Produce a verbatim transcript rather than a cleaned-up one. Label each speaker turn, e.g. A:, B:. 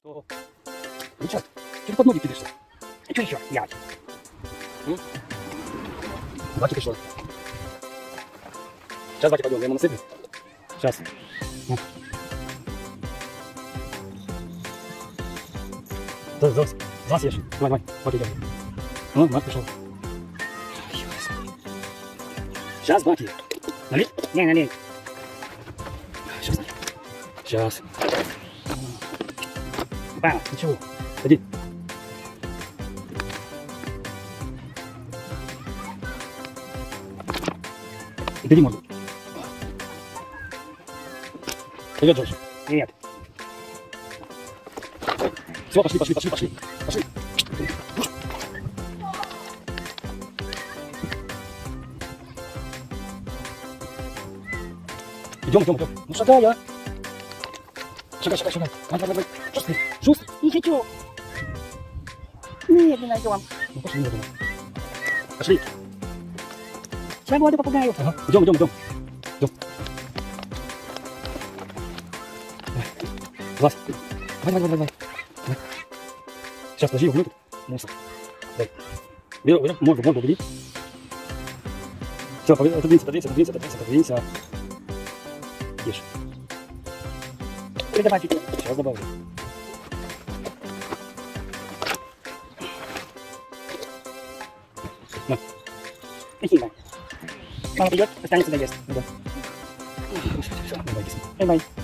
A: О, ну что, что ты под ноги кидаешься? А что еще делать? Баки пришло. Сейчас Баки пойдем, я ему насыплю. Сейчас. Ну. Да, да, да, съешь. Давай, давай, Баки идем. Ну, Баки пришел. Сейчас, Баки. Налить? Не, налей. Сейчас, налей. Сейчас. Папа, ничего. Иди. Бери морду. Привет, Джордж. Привет. Все, пошли, пошли, пошли, пошли. Пошли. Идем, идем, идем. Ну шагай, а. Шагай, шагай, шагай. Давай, давай, давай. Шустрый, шустрый.
B: Не хочу. Медленно идем.
A: Ну пошли, медленно. Пошли.
B: Свободу попугаю.
A: Ага. Идем, идем, идем. Идем. Влад. Давай, давай, давай, давай. Давай. Сейчас, подожди, угнет. Мусор. Дай. Берем, берем, морду, морду, бери. Все, отодвинься, отодвинься, отодвинься, отодвинься, отодвинься. Ешь.
B: Ты добавь теперь.
A: Сейчас добавлю. На.
B: Спасибо. Мама придет, останется доест.
A: Да. Все, все, все. Давай, киснем.
B: Бай-бай.